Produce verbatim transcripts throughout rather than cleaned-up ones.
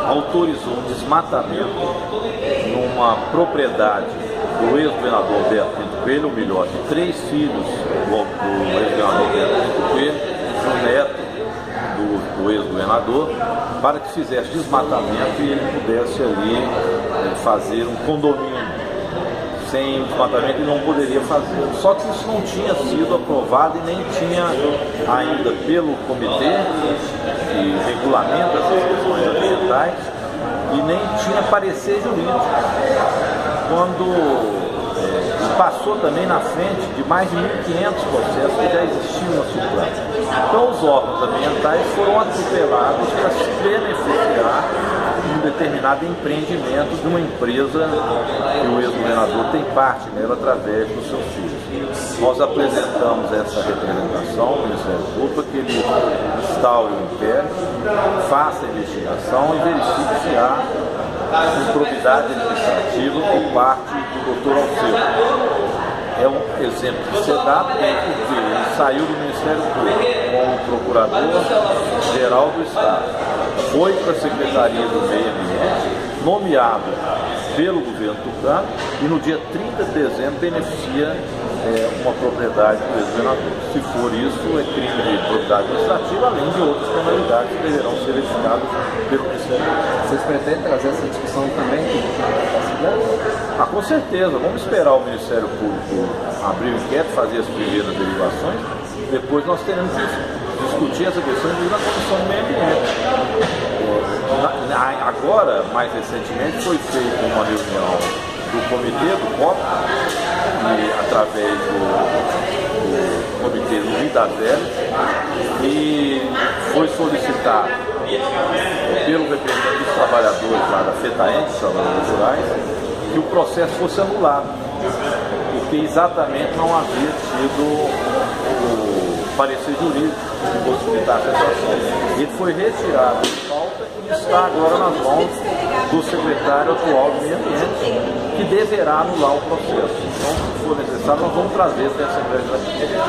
autorizou um desmatamento numa propriedade do ex-governador Alberto Pinto Coelho, ou melhor, de três filhos do, do ex-governador Alberto Pinto Coelho, um neto do, do ex-governador, para que fizesse desmatamento e ele pudesse ali é, fazer um condomínio. Sem desmatamento ele não poderia fazer. Só que isso não tinha sido aprovado e nem tinha ainda pelo comitê que regulamenta essas questões ambientais e nem tinha parecer jurídico. Quando é, passou também na frente de mais de mil e quinhentos processos que já existiam na Suprema. Então os órgãos ambientais foram atropelados para se beneficiar de um determinado empreendimento de uma empresa que o ex-governador tem parte nela através dos seus filhos. Nós apresentamos essa representação ao Ministério Público para que ele instaure o inquérito, faça a investigação e verifique se há improbidade administrativa por parte do doutor Alceu. É um exemplo que você dá porque ele saiu do Ministério Público como Procurador-Geral do Estado, foi para a Secretaria do Meio Ambiente, nomeado pelo governo tucano e no dia trinta de dezembro beneficia é, uma propriedade do ex-governador. Se for isso, é crime de improbidade administrativa, além de outras penalidades que deverão ser verificadas pelo Ministério Público. Vocês pretendem trazer essa discussão também Ah, com certeza. Vamos esperar o Ministério Público abrir o inquérito, fazer as primeiras derivações. Depois nós teremos que discutir essa questão na Comissão do Meio Ambiente. Agora, mais recentemente, foi feita uma reunião do comitê, do C O P, e, através do, do comitê do Rio das Velhas, e foi solicitado pelo representante dos trabalhadores lá da FETAENS, trabalhadores rurais, que o processo fosse anulado, porque exatamente não havia tido o parecer jurídico que possibilitasse essa ação. Ele foi retirado de pauta e está agora nas mãos do secretário atual do Meio Ambiente, que deverá anular o processo. Então, se for necessário, nós vamos trazer essa Assembleia Legislativa.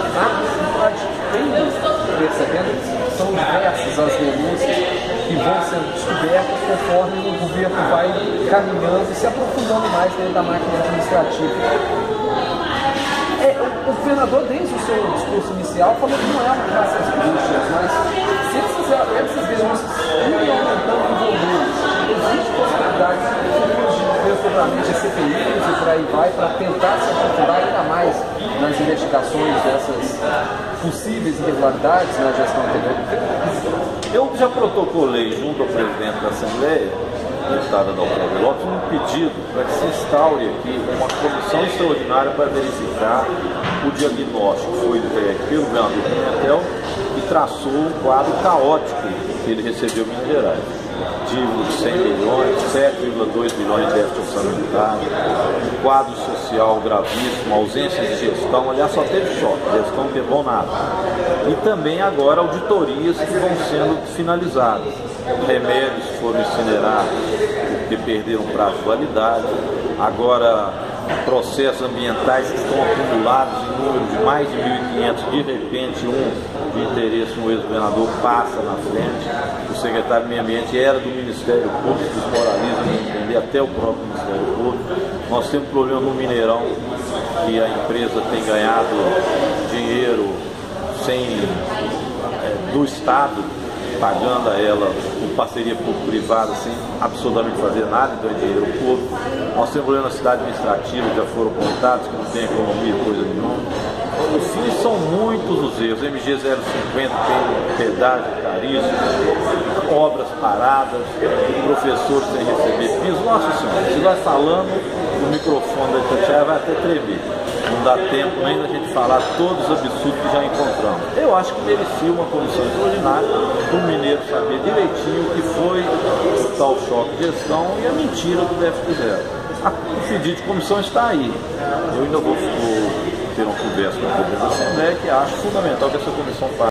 Percebendo que são diversas as denúncias que vão sendo descobertas conforme o governo vai caminhando e se aprofundando mais dentro da máquina administrativa. É, o, o governador, desde o seu discurso inicial, falou que não é uma caça às bruxas, mas se essas, essas denúncias irem aumentando em volume, existe possibilidade de futuramente a C P Is e por aí vai, para tentar se aprofundar ainda mais nas investigações dessas possíveis irregularidades na gestão anterior? Eu já protocolei junto ao presidente da Assembleia, deputada Dalcóvio Lopes, um pedido para que se instaure aqui uma comissão extraordinária para verificar o diagnóstico que foi entregue pelo governador Pimentel e traçou um quadro caótico que ele recebeu em Minas Gerais. Dívida de cem milhões, sete vírgula dois milhões de déficit orçamentário, um quadro social gravíssimo, ausência de gestão, aliás só teve choque, a gestão não levou nada. E também agora auditorias que vão sendo finalizadas. Remédios foram incinerados porque perderam prazo de validade. Agora processos ambientais que estão acumulados em número de mais de mil e quinhentos, de repente um de interesse no ex-governador passa na frente. O secretário do Meio Ambiente era do Ministério Público, desmoraliza nem entender até o próprio Ministério Público. Nós temos problema no Mineirão, que a empresa tem ganhado dinheiro sem, é, do Estado, pagando a ela com parceria público-privada sem absolutamente fazer nada, então é dinheiro público. Nós temos problema na cidade administrativa, já foram contados, que não tem economia, coisa nenhuma. Enfim, são muitos os erros. M G zero cinquenta tem pedágio caríssimo, obras paradas, professores sem receber piso. Nossa Senhora, se vai falando, o microfone da Itatiaia vai até tremer. Não dá tempo nem da gente falar todos os absurdos que já encontramos. Eu acho que merecia uma comissão extraordinária para o mineiro saber direitinho o que foi o tal choque de gestão e a mentira do déficit zero. O pedido de comissão está aí. Eu ainda vou, vou ter uma conversa com o presidente da Assembleia, que acho fundamental que essa comissão faça.